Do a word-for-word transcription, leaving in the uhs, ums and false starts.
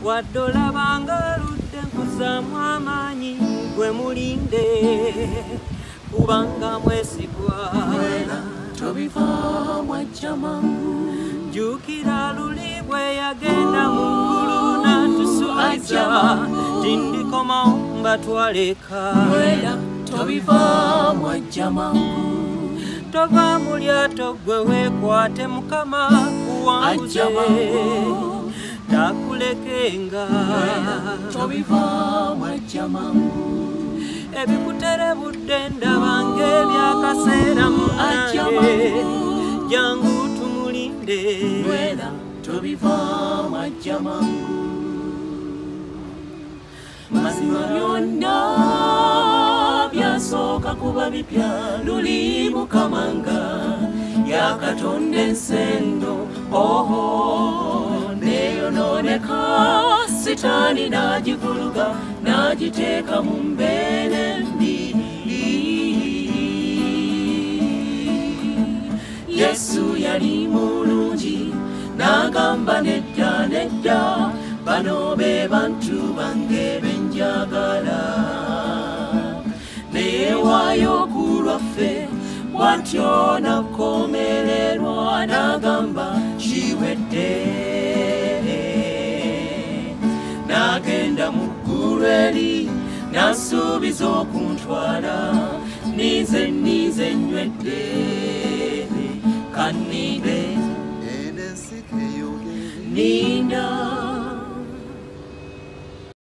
wadde olabanga ludde nkuzaamu amaanyi gwe mulinde kubanga mwesigwa tobivaamu ajja mangu jjukira luli bwe yagenda mu ggulu n'atusuubiza tindikomawo mbatwaleka tobivaamu ajja mangu tova mu lyato gwe weekwate mukama kuwanguze takulekenga tobivaamu ajja mangu ebikuterebudde ndaba ng'ebyakaseera munange jangu tumulinde tobivaamu ajja mangu mazima byonna byasooka kuba bipya luli mukamanga yakatonda ensendo oho neyonooneka sitaani n'agivuluga n'agiteeka mu mbeera embi yesu yali mulungi n'agamba nedda nedda bano be bantu bange benjagala neewaayo ku lwaffe bw'atyo nakomererwa n'agamba kiwedde n'agenda mu ggulu eri n'asuubiza okuntwala nize nize nywedde kaninde ninda